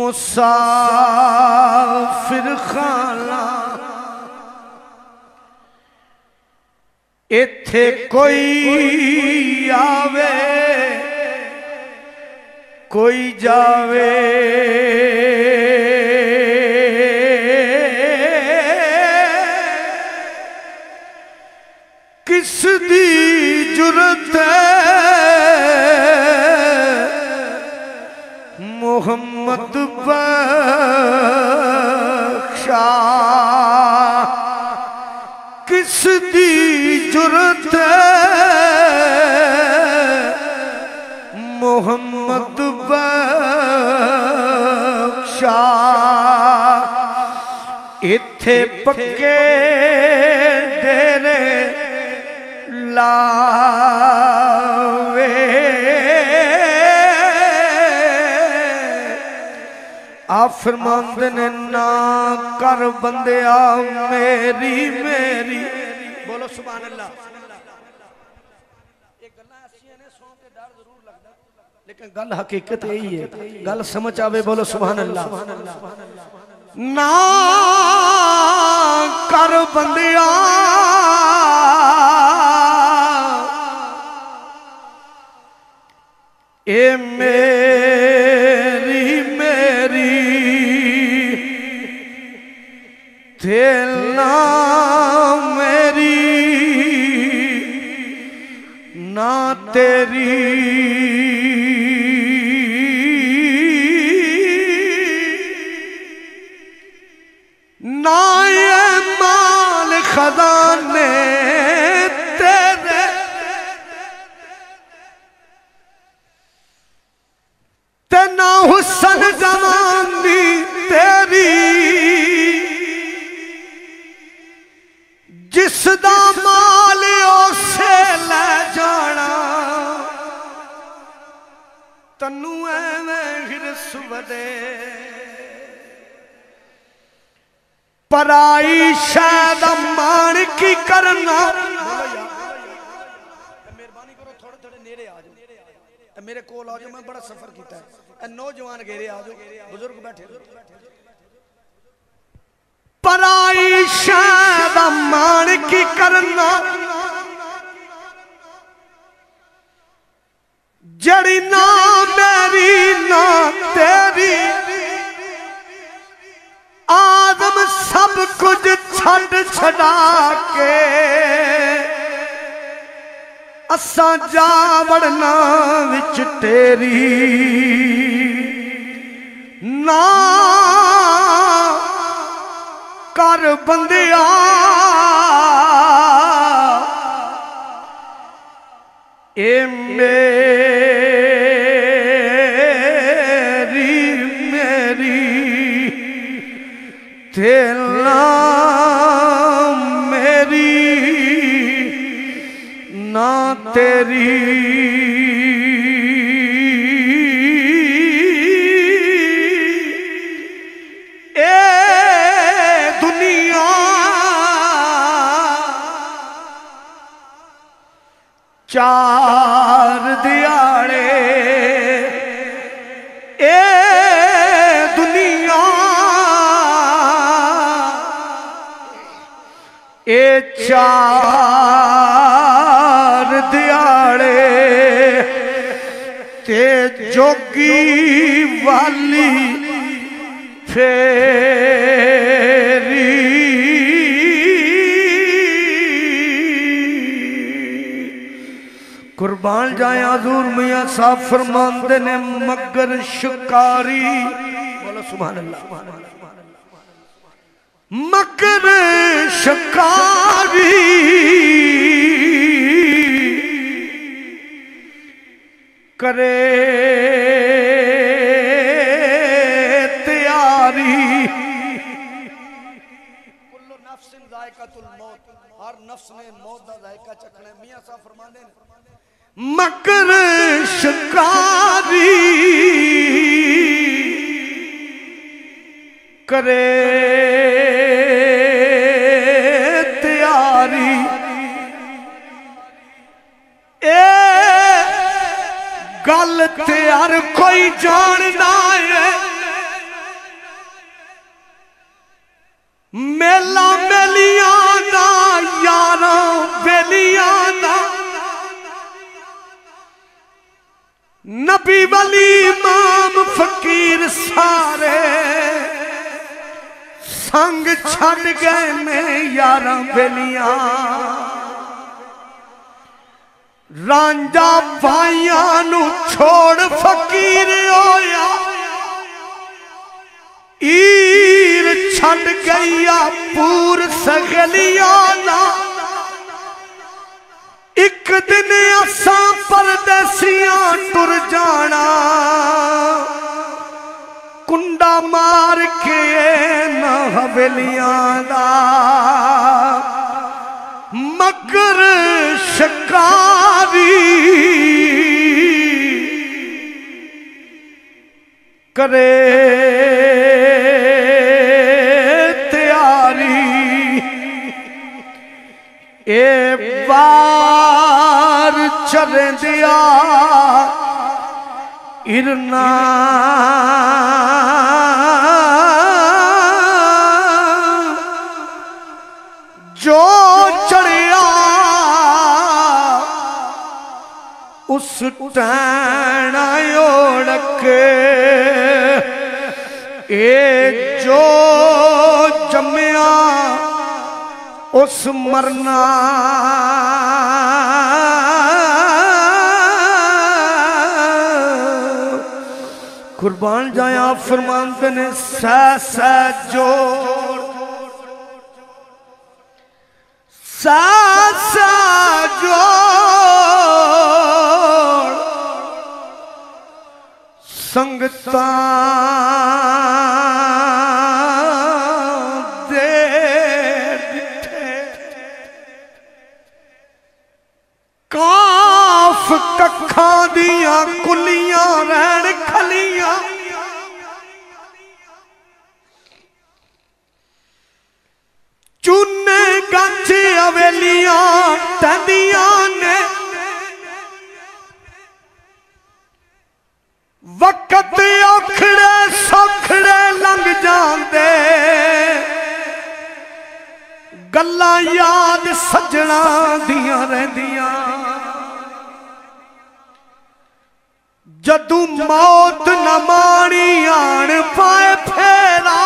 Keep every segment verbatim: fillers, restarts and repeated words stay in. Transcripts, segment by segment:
मुसाफिर खाना इत्थे कोई आवे कोई जावे किस दी जुरत मोहम्मद बख्शा किस दी जुरत मोहम्मद बख्शा इत्थे पक्के डेरे लावे आप फरमाते ने ना कर बंदिया मेरी मेरी बोलो सुभान अल्लाह। एक गल्लां ऐसियां ने सौ के डर जरूर लगदा लेकिन गल हकीकत यही है गल समझ आवे बोलो सुभान अल्लाह। ना कर बंदिया ए मेरी मेरी तेलना मेरी ना तेरी ना ये माल खजाने तेरे ते ना हुसन जवानी तेरी जिस दा माल उसे ले जाना तन्नू एवें हिरस वदे पराई शायद मान की करना। मेहरबानी करो थोड़े थोड़े नेड़े आ जाओ मेरे कोल आ जाओ मैं बड़ा सफर किया है नौजवान घेरे आ जाओ बुजुर्ग बैठे पराई शायद मान की करना जड़ी ना मेरी ना तेरी आदम सब कुछ छड़ छड़ा के असा जा वड़ना विच तेरी ना कर बंदिया ए मेरी मेरी तेलना मेरी ना तेरी ए दुनिया चार दियाड़े ए दुनिया ए चार दियाड़े ते जोगी वाली फेरी कुर्बान जाए हजूर मियां साहब फरमाते ने मगर शिकारी बोलो सुभान अल्लाह मगर शिकारी करे तैयारी कुल्लु नफ्सिन जायकातुल मौत हर नफ्स ने मौत दा जायका चखना मियां साहब फरमाते हैं मकर शिकारी करे तैयारी ए गल ते हर कोई जानना है नबी वली इमाम फकीर सारे संग छड़ गए ने यारा बेलियां रांझा भाइयां नू छोड़ फकीर होया ईर छड़ गईया पूर सगलिया ना एक दिन असा परदेसियां टुर जाना कुंडा मार के ना हवेलियां दा मगर शिकारी करे तैयारी ए बार चले दिया इरना जो चढ़िया उस टैना ओढ़क ए जो जम्या उस मरना कुर्बान जाया फरमाते ने सै सै जोड़ सै सै जोड़ संगता दे काफ कखा दिया कुलियां रहन खलियां चूने गंज हवेलियां टंदियां ने वक्त औखड़े सौखड़े लंघ जांदे गल्लां याद सजना दियां रहिंदियां जदू मौत न माणी आन पाए फेरा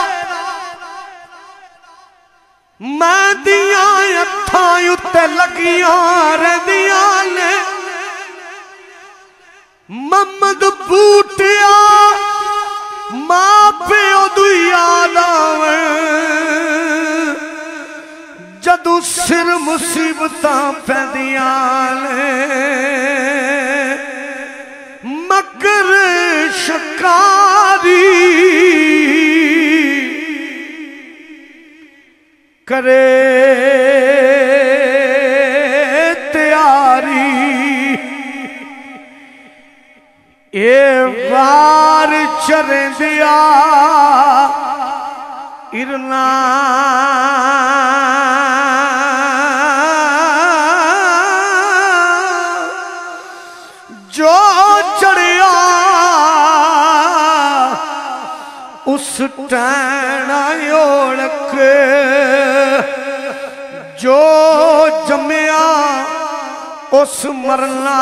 मैं दिया अखां उत्ते लगियां रहिंदियां ने मम्मद बूटिया मां प्यो दी याद आवे जदू सिर मुसीबतां पैंदियां ने मगर शिकारी करे तैयारी ए वार चरें दिया इरना जो चढ़िया उस टैना ओढ़क जो जमया उस मरना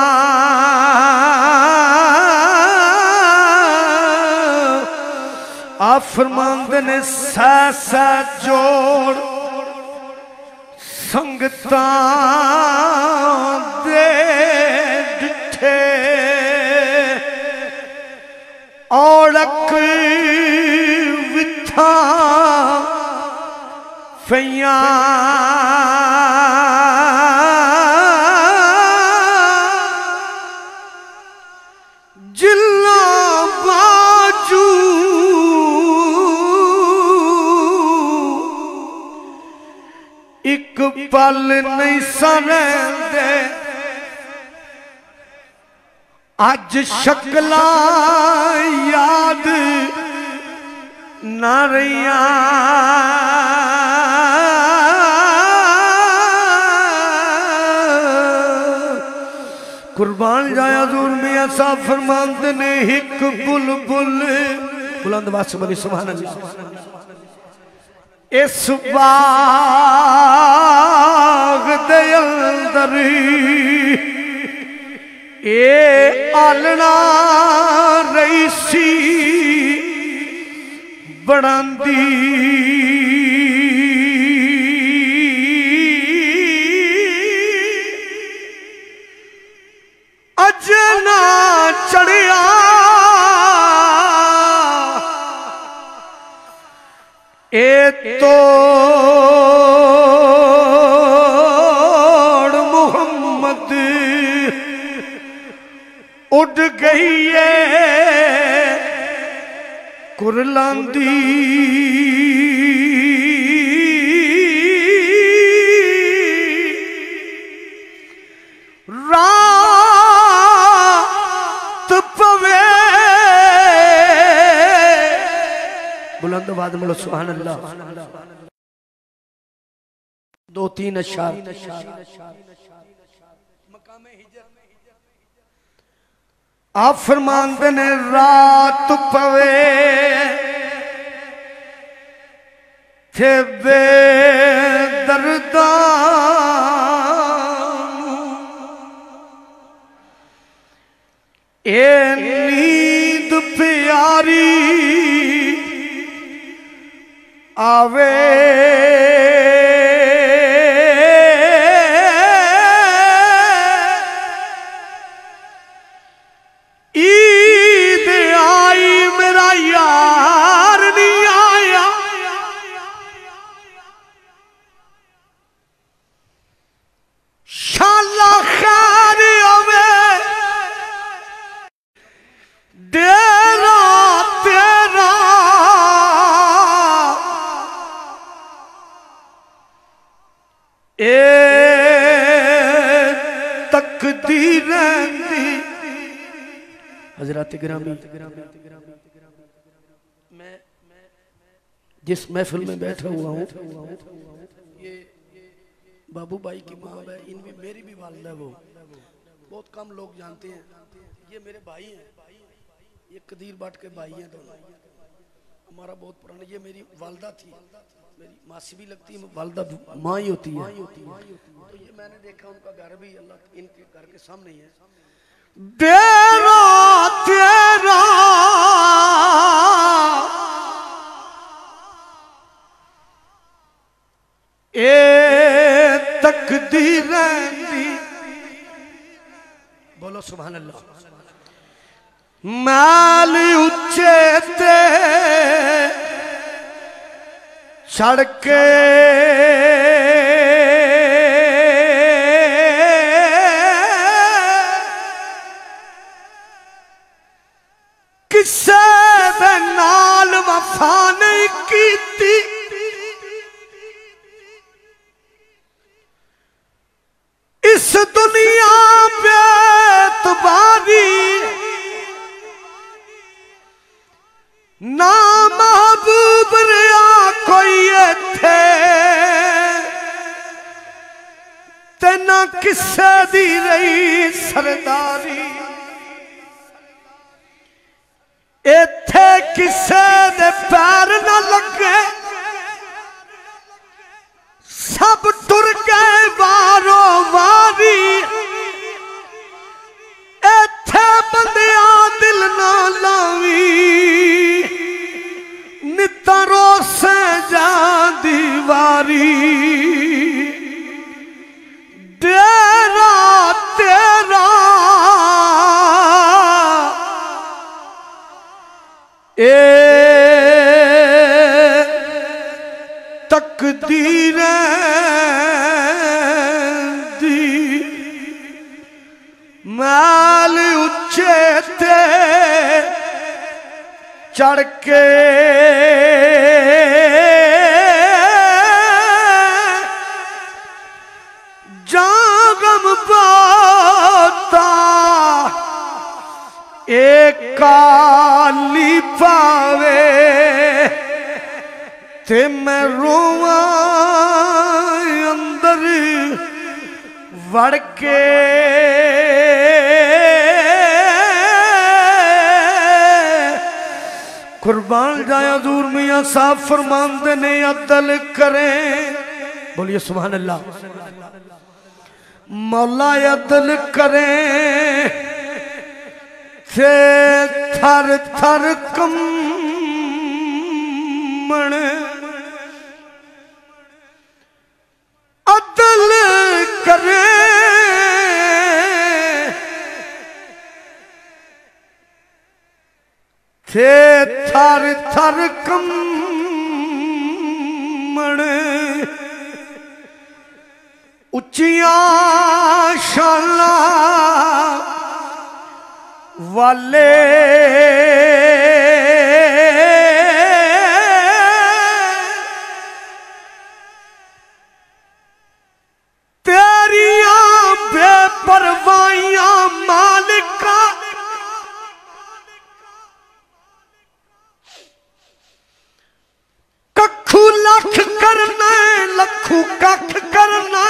आ फरमांदे ने सै सै जोड़ संगतां दे डिठे औड़क विथा फैया जिला बाजू एक पल नहीं सरेंदे अज शक्ला याद ना रहियां कुर्बान जाया दूर मियां साहब फरमाते ने हिक बुलबुल बुलंद आवाज में सुभान अल्लाह इस बाग दे अंदर ए आलना रईसी बनांदी अजना चढ़िया ए तो मोहम्मद उड़ गई है कुरलांदी रात पवे बुलंद बाद में सुभान अल्लाह। दो तीन अशार आप फरमाते ने रात पवे थे बेदर्दा ए नींद प्यारी आवे ईद आई मेरा यार नहीं आया शाला खैर आवे डेरा तेरा ए तकदीर दी हजरत गिरामी मैं जिस महफिल में बैठा हुआ हूँ ये बाबू भाई की माँ है, इनमें मेरी भी वालिदा वो बहुत कम लोग जानते हैं। ये मेरे भाई हैं, ये कदीर बाट के भाई हैं दोनों, हमारा बहुत पुराना। ये मेरी वालिदा थी, मेरी मासी भी लगती है, वालिदा माँ ही होती है। तो ये मैंने देखा उनका घर भी अल्लाह इनके घर के सामने ही है। डेरा तेरा ए तकदीर दी बोलो सुभान अल्लाह। मैल उच्चे ते चढ़ के किसे दे नाल वफा नहीं कीती इस दुनिया बेतबारी ना महबूब रहा कोई थे ते ना किसे दी रही सरदारी इथे किसे दे पैर न लगे सब टुर गए वारो वारी इथे बंदिया दिल ना लावी नितरो से जा दीवारी डेरा तेरा ए तकदीर दी मैल उच्चे ते चढ़ के जागम बाता एक काली पावे ते मैं रोवा अंदर वड़ के कुर्बान जाया दूर मियां साहब फरमाते ने अदल करें बोलिए सुभान अल्लाह। मौला अदल करें थे थर थर कम्मण अदल करे थे थर थर कम्मण उच्चिया शाला वाले तेरिया बेपरवाहियां मालिका कखू लख करना लखू कख करना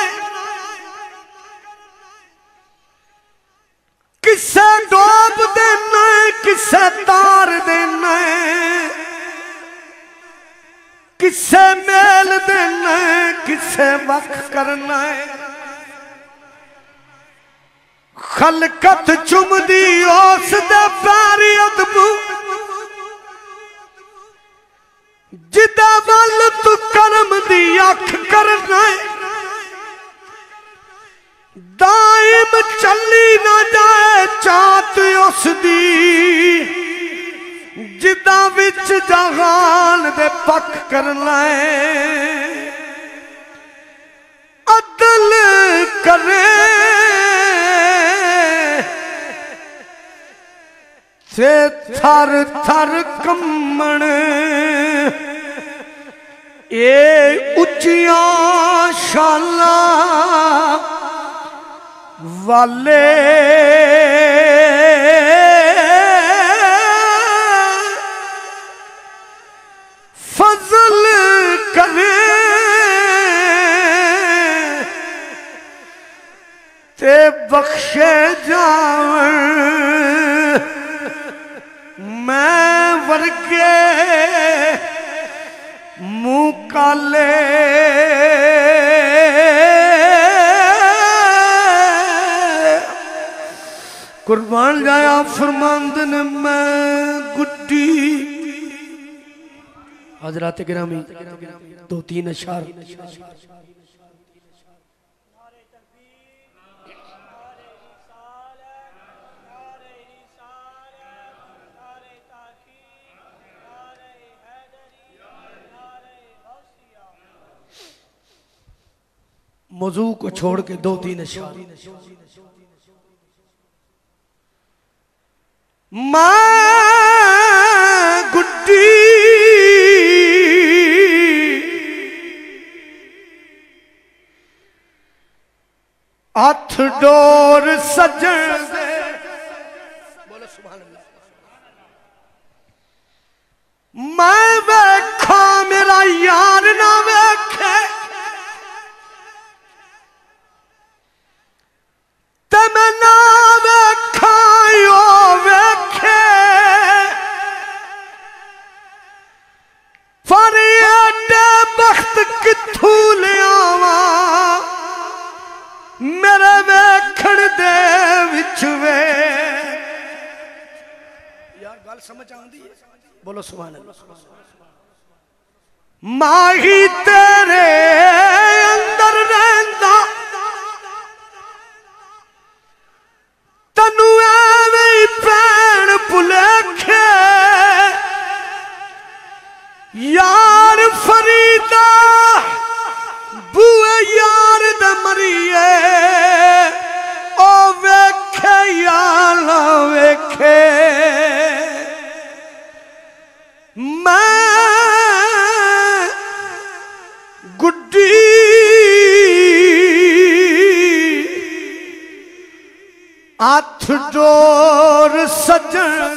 किसे डोब देना किसे तार देना किसे मेल देना किसे वख करना खलकत चुमदी उस दे पैरी अदमू जिदा वल तू करम दी अख करना दाइम चली ना जाए चात उसदी जिदा विच जहान दे पक करना अदल करे से थर थर कम्मण ए उच्चिया शाला वाले फजल करे ते बख्शे जावन मैं वर्गे मुँह काले कुर्बान जाया फरमांद ने मैं गुड्डी हजरात गिरामी दो तीन अशार मौजू को छोड़ के दो तीन अशार मां गुड्डी हथ डोर सजन दे बोलो सुभान अल्लाह मैं वेखा मेरा यार ना वेखे ते मैं ना वेखा यो वेखे पर एडे बख्त किथू लियावा मेरे वेखण दे विच वे यार गल समझ आउंदी है बोलो सुभान अल्लाह माही तेरे अंदर रहंदा तनु एवें पैण भुलेखे यार फरीदा बुए यार द मरिए ओ वेखे या ना वेखे मैं गुड्डी हथ डोर सजन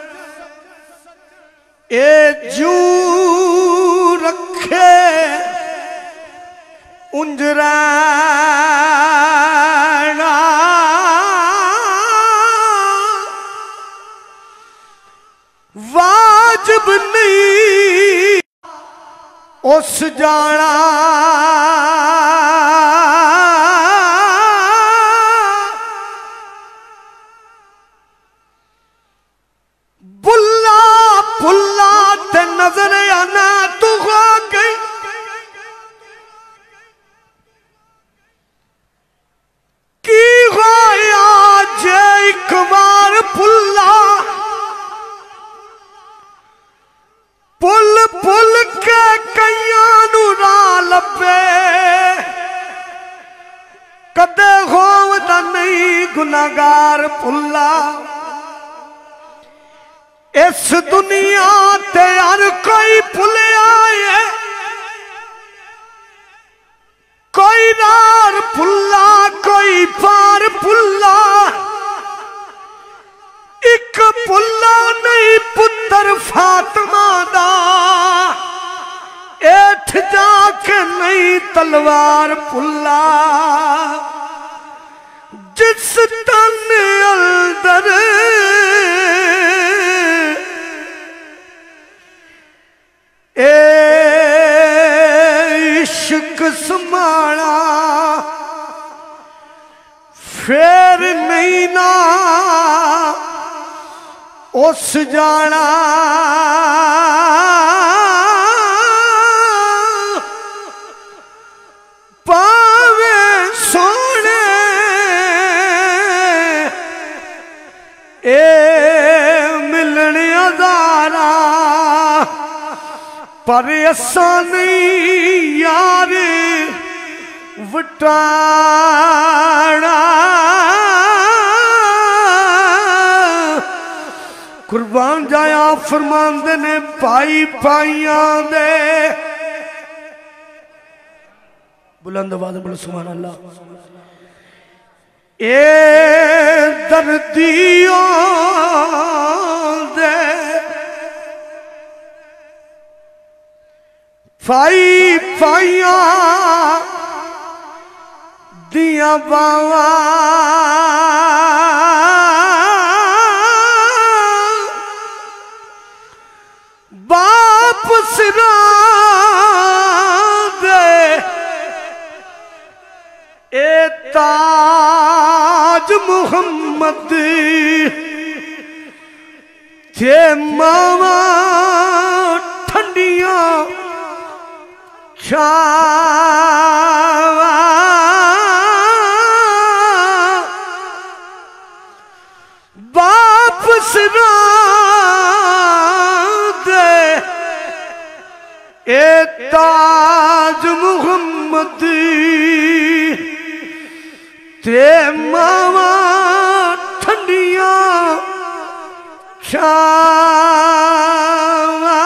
ए जू रखे उंजराना वाजिब नहीं उस जाना इस दुनिया ते हर कोई भुलिया है, कोई रार भुला कोई पार भुला, एक भुला नहीं पुत्र फातिमा दा, एठ जाके नहीं तलवार भुला, जिस तन अंदर ए इश्क समाना, फिर नहीं ना उस जाना, पावे सोने ए मिलने अदारा, पर ऐसा नहीं यार वटाना। कुर्बान जाया फरमांदे ने भाई भाइयां दे, बुलंद आवाज़ में बोलो सुभान अल्लाह। ए दर्दियों दे भाई भाइयां दिया बावा, बाप सिरा दे ए ताज मुहम्मद, थे मावा ठंडियां छावा, बाप सिरा दे ए ताज मुहम्मद, ते मावा ठंडियां छावा,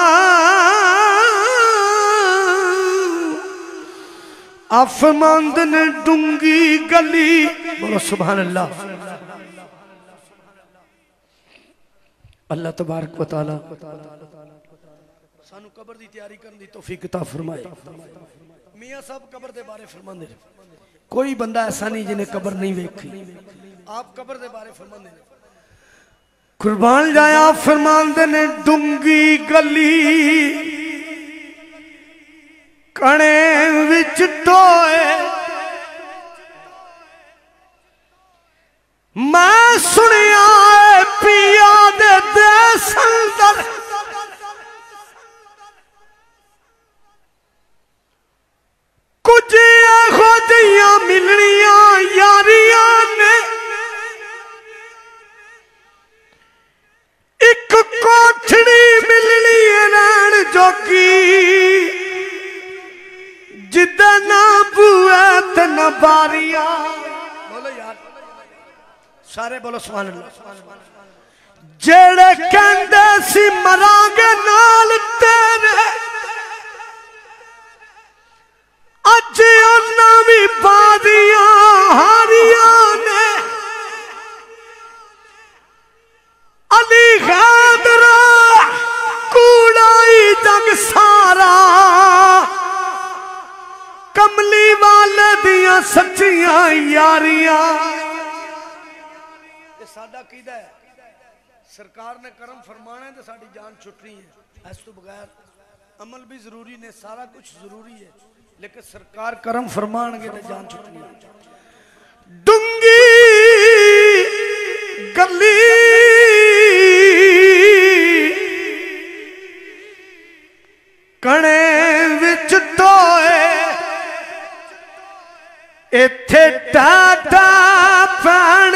आफमंद ने डूंगी गली, बोलो सुभान अल्लाह। अल्लाह तबारक व तआला सानू कब्र दी तैयारी करने दी तौफीक अता फरमाए। मियां साहब कब्र दे बारे फरमांदे, कोई बंदा ऐसा नहीं जिन्हें कब्र नहीं देखी, आप कब्र दे बारे फरमांदे ने। कुर्बान जाया फरमांदे ने डूंगी गली कणे विच टोए, मैं सुनिया पिया दे देस अंदर, कुछ एहो जिहियां मिलनियां यारियां ने, एक कोठड़ी मिलनी रैन जोगी, जिदा ना बुआ ते ना बारिया। बोलो यार सारे बोलो सुभान अल्लाह। जेड़े कहंदे सी मरांगे नाल तेरे, अज उन्हां भी बादियां हारियां ने, अली हैदरा कूड़ाई जग सारा, कमली वाले दियां सच्चियां यारियां। साडा कीदा है, सरकार ने करम फरमाना है तो साडी जान छुटनी है, इस तो बगैर अमल भी जरूरी ने, सारा कुछ जरूरी है, लेकिन सरकार करम फरमानगे तो जान छुटनी है। डूंगी गली कणे विच टोए, इत्थे टाटा पैण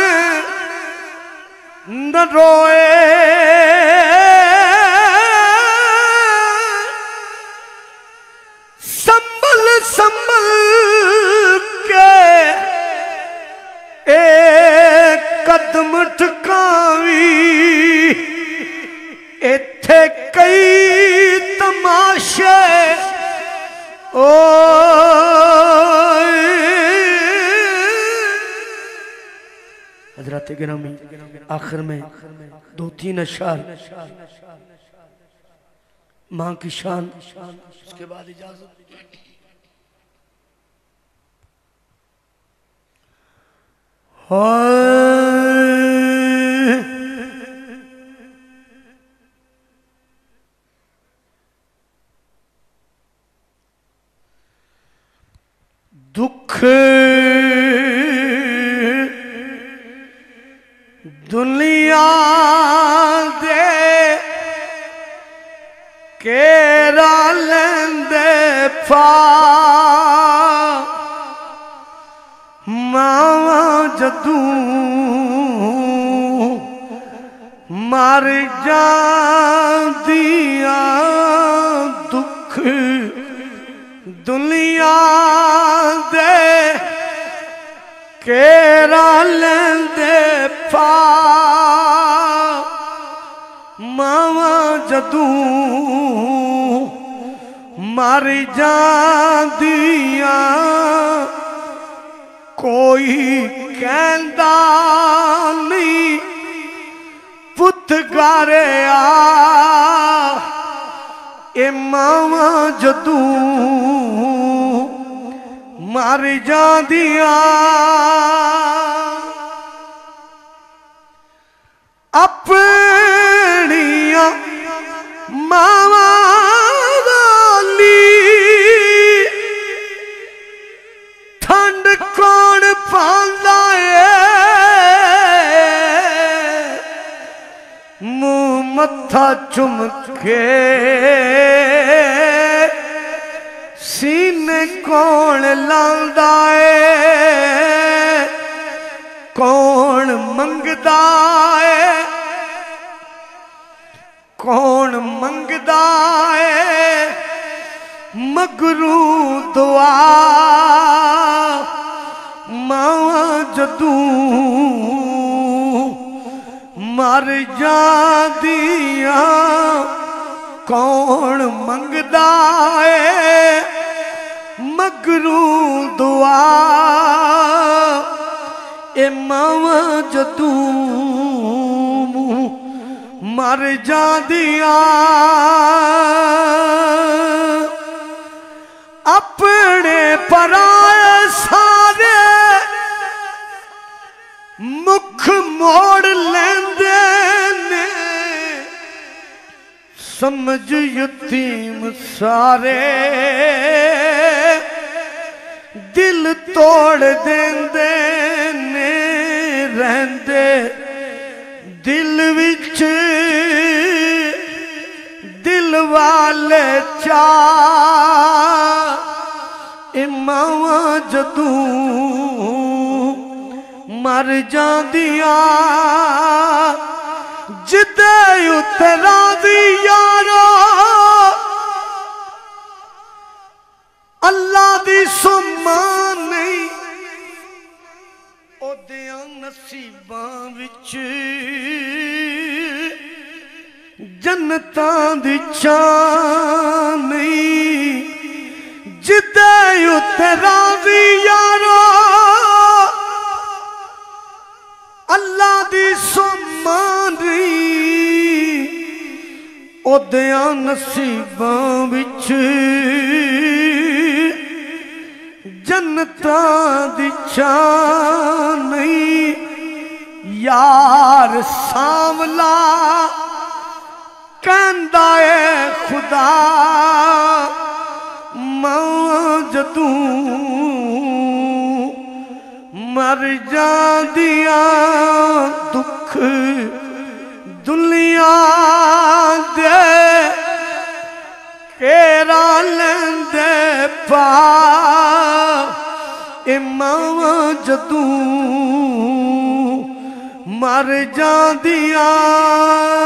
न रोए, संभल संभल के एक कदम ठिकाने हजरात गिरामी आखिर में दो तीन अशार माँ की शान, उसके बाद इजाजत। दुख दुनिया दे केरा लेंदे पा मावा जदू मर जांदिया दुख दुनिया दे केरा लेंदे पा मावा जदू मर जांदिया कोई कहंदा नहीं पुत गारे आ ए मावा जदू मर जांदिया अपनिया मावा वाली ठंड कौन पांदा है मुंह मत्था चुम के सीने कौन लांदा है कौन मंगदा है कौन मंगदा है मगरू दुआ मावा जदू मर जांदिया कौन मंगदा है मगरू दुआ ए मावा जदू मर जांदिया अपने पराए सारे मुख मोड़ लेंदे ने समझ यतीम सारे दिल तोड़ देंदे ने रहंदे दिल विच दिल वाले चा मावा जदू मर जांदिया जिदे उतरा दी यारो अल्लाह दी सुमान नहीं ओदियां नसीबां विच जन्नतां दी चान नहीं जिदे उतरा दी यारो अल्लाह दी सुमान नहीं ओदियां नसीबां विच जन्नतां दी चान नहीं यार सांवला कहंदा है खुदा मावा जदू मर जांदिया दुख दुनिया दे केरा लेंदे पा ए मावा जदू मर जांदिया।